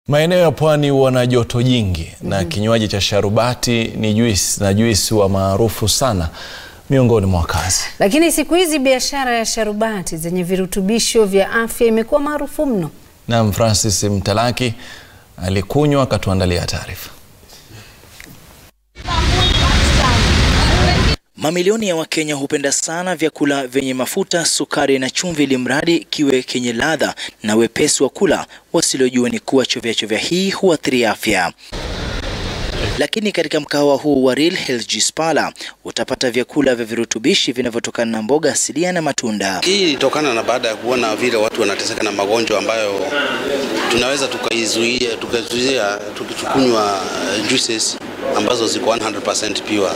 Maeneo ya Pwani wana joto jingi na kinywaji cha sharubati ni juisi, na juisi huwa maarufu sana miongoni mwa wakaazi. Lakini siku hizi biashara ya sharubati zenye virutubisho vya afya imekuwa maarufu mno. Na Francis Mtalaki alikunywa akatuandalia taarifa. Mamilioni ya Wakenya hupenda sana vyakula vyenye mafuta, sukari na chumvi, ili mradi kiwe kenye ladha na wepesi wa kula. Wasilojua ni kuwa chovya hii huathiri afya. Lakini katika mkahawa huu wa Real Health Juice Parlor utapata vyakula vya virutubishi vinavyotokana na mboga asilia na matunda. Hii ilitokana na baada ya kuona vile watu wanateseka na magonjwa ambayo tunaweza tukazuia tukichukunywa juices ambazo ziko 100% pure.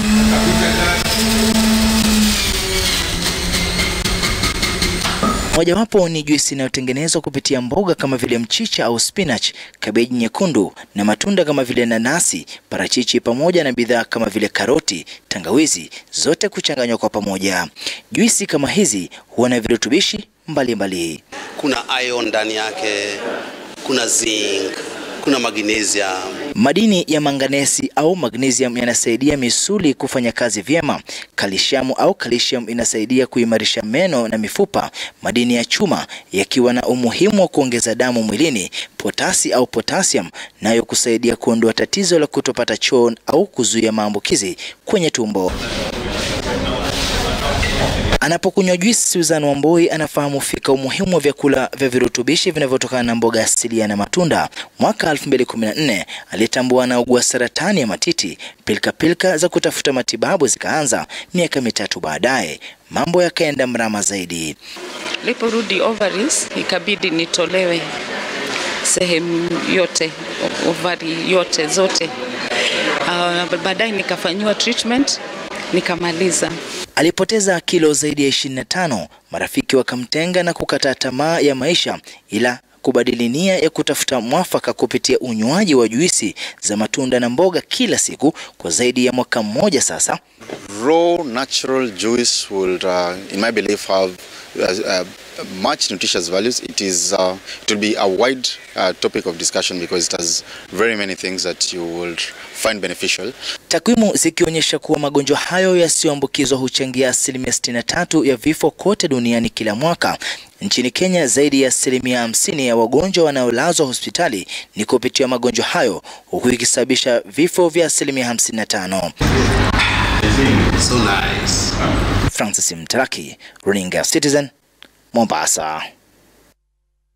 Mojawapo ni juisi inayotengenezwa kupitia mboga kama vile mchicha au spinach, kabeji nyekundu na matunda kama vile nanasi, parachichi pamoja na bidhaa kama vile karoti, tangawizi, zote kuchanganywa kwa pamoja. Juisi kama hizi huwa na virutubishi mbalimbali. Kuna iron ndani yake, kuna zinc, kuna magnesium. Madini ya manganesi au magnesium yanasaidia misuli kufanya kazi vyema. Calcium inasaidia kuimarisha meno na mifupa. Madini ya chuma yakiwa na umuhimu wa kuongeza damu mwilini. Potassium nayo kusaidia kuondoa tatizo la kutopata choo au kuzuia maambukizi kwenye tumbo. Anapokunywa juisi, Susan Wamboi anafahamu fika umuhimu wa vyakula vya virutubishi vinavyotokana na mboga asilia na matunda. Mwaka 2014 alitambua anaugua saratani ya matiti. Pilka za kutafuta matibabu zikaanza. Miaka mitatu baadaye mambo yakaenda mrama zaidi. Niliporudi ovaries ikabidi nitolewe sehemu yote, ovari yote zote. Baadaye nikafanywa treatment nikamaliza. Alipoteza kilo zaidi ya 25, marafiki wakamtenga na kukataa tamaa ya maisha, ila kubadili nia ya kutafuta mwafaka kupitia unywaji wa juisi za matunda na mboga kila siku kwa zaidi ya mwaka mmoja sasa. Raw natural juice will in my belief have much nutritious values. It will be a wide topic of discussion because it has very many things that you will find beneficial. Takwimu zikionyesha kuwa magonjwa hayo yasiyoambukizwa huchangia 63% ya vifo kote duniani kila mwaka. Nchini Kenya zaidi ya 50% ya wagonjwa wanaolazwa hospitali ni kupitia magonjwa hayo, huku ikisababisha vifo vya 55%. So nice. Francis Mtalaki, Runinga Citizen, Mombasa.